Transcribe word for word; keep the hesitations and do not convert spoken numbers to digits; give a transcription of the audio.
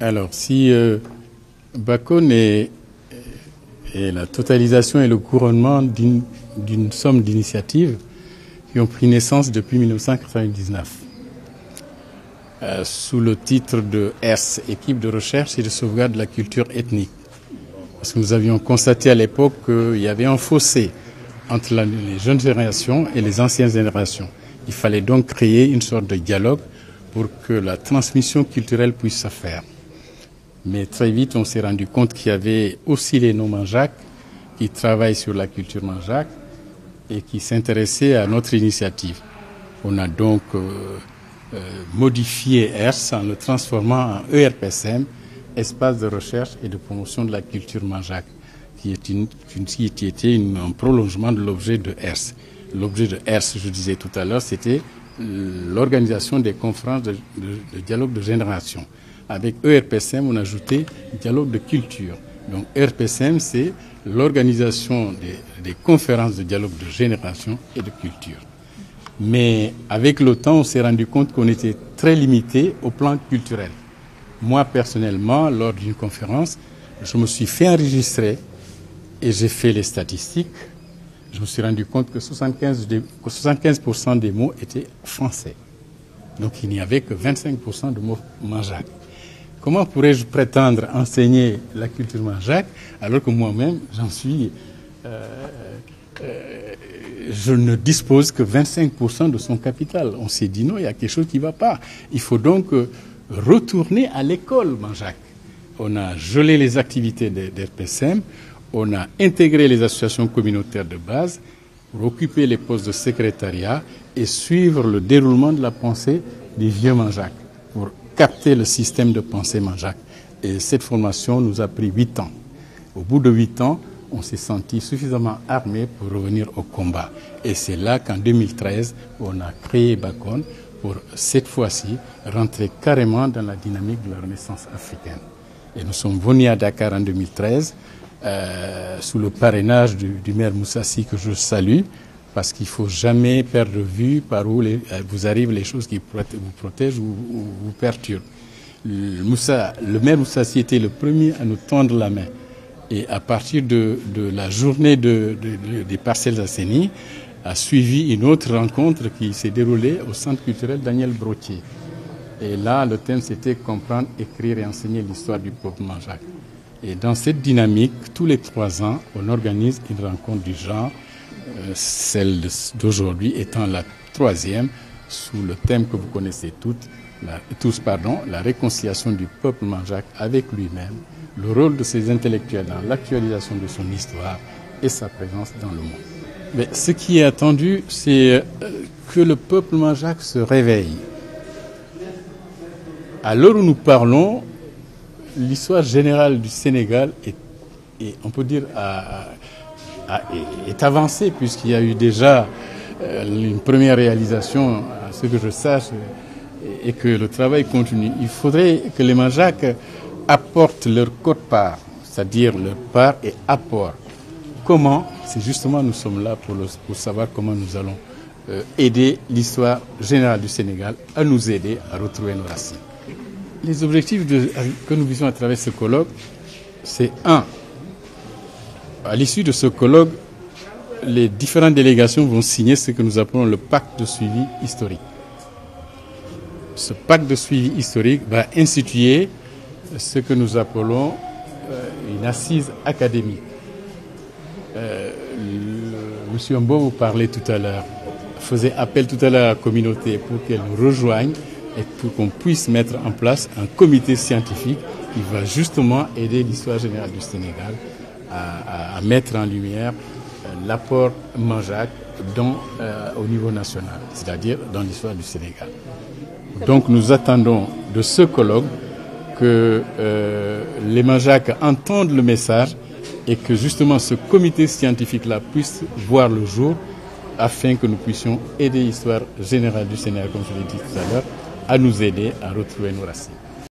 Alors, si euh, Bacone est, est la totalisation et le couronnement d'une d'une somme d'initiatives qui ont pris naissance depuis mille neuf cent quatre-vingt-dix-neuf, euh, sous le titre de E R S, Équipe de recherche et de sauvegarde de la culture ethnique. Parce que nous avions constaté à l'époque qu'il y avait un fossé entre la, les jeunes générations et les anciennes générations. Il fallait donc créer une sorte de dialogue pour que la transmission culturelle puisse se faire. Mais très vite, on s'est rendu compte qu'il y avait aussi les non-Manjaak qui travaillent sur la culture Manjaak et qui s'intéressaient à notre initiative. On a donc euh, euh, modifié E R S en le transformant en E R P S M, Espace de recherche et de promotion de la culture Manjaak, qui, est une, qui était une, un prolongement de l'objet de E R S. L'objet de E R S, je disais tout à l'heure, c'était l'organisation des conférences de, de, de dialogue de génération. Avec E R P S M, on a ajouté dialogue de culture. Donc E R P S M, c'est l'organisation des, des conférences de dialogue de génération et de culture. Mais avec le temps, on s'est rendu compte qu'on était très limité au plan culturel. Moi, personnellement, lors d'une conférence, je me suis fait enregistrer et j'ai fait les statistiques. Je me suis rendu compte que soixante-quinze pour cent des mots étaient français. Donc il n'y avait que vingt-cinq pour cent de mots Manjaak. Comment pourrais-je prétendre enseigner la culture Manjaak alors que moi-même, j'en suis, euh, euh, je ne dispose que vingt-cinq pour cent de son capital. On s'est dit non, il y a quelque chose qui ne va pas. Il faut donc euh, retourner à l'école Manjaak. On a gelé les activités de, de R P S M, on a intégré les associations communautaires de base pour occuper les postes de secrétariat et suivre le déroulement de la pensée des vieux Manjaak, pour capter le système de pensée Manjaak. Et cette formation nous a pris huit ans. Au bout de huit ans, on s'est senti suffisamment armé pour revenir au combat. Et c'est là qu'en deux mille treize, on a créé Bacone pour, cette fois-ci, rentrer carrément dans la dynamique de la Renaissance africaine. Et nous sommes venus à Dakar en deux mille treize, euh, sous le parrainage du, du maire Moussassi, que je salue, parce qu'il ne faut jamais perdre de vue par où les, vous arrivent les choses qui vous protègent ou, ou vous perturbent. Le, Moussa, le maire Moussassi était le premier à nous tendre la main. Et à partir de, de la journée de, de, de, des parcelles assainies, a suivi une autre rencontre qui s'est déroulée au centre culturel Daniel Brottier. Et là, le thème, c'était comprendre, écrire et enseigner l'histoire du peuple Manjaak. Et dans cette dynamique, tous les trois ans, on organise une rencontre du genre, euh, celle d'aujourd'hui étant la troisième, sous le thème que vous connaissez toutes, la, tous, pardon, la réconciliation du peuple Manjaak avec lui-même, le rôle de ses intellectuels dans l'actualisation de son histoire et sa présence dans le monde. Mais ce qui est attendu, c'est que le peuple Manjaak se réveille. À l'heure où nous parlons, l'histoire générale du Sénégal est, est on peut dire, à, à, est avancée, puisqu'il y a eu déjà euh, une première réalisation, à ce que je sache, et, et que le travail continue. Il faudrait que les Manjaak apportent leur quote-part, c'est-à-dire leur part et apport. Comment? C'est justement, nous sommes là pour, le, pour savoir comment nous allons euh, aider l'histoire générale du Sénégal à nous aider à retrouver nos racines. Les objectifs de, que nous visons à travers ce colloque, c'est un, à l'issue de ce colloque, les différentes délégations vont signer ce que nous appelons le pacte de suivi historique. Ce pacte de suivi historique va instituer ce que nous appelons euh, une assise académique. Euh, le, Monsieur Mbo vous parlait tout à l'heure, faisait appel tout à l'heure à la communauté pour qu'elle nous rejoigne et pour qu'on puisse mettre en place un comité scientifique qui va justement aider l'histoire générale du Sénégal à, à, à mettre en lumière euh, l'apport Manjaak dans, euh, au niveau national, c'est-à-dire dans l'histoire du Sénégal. Donc nous attendons de ce colloque que euh, les Manjaak entendent le message et que justement ce comité scientifique-là puisse voir le jour afin que nous puissions aider l'histoire générale du Sénégal, comme je l'ai dit tout à l'heure, à nous aider à retrouver nos racines.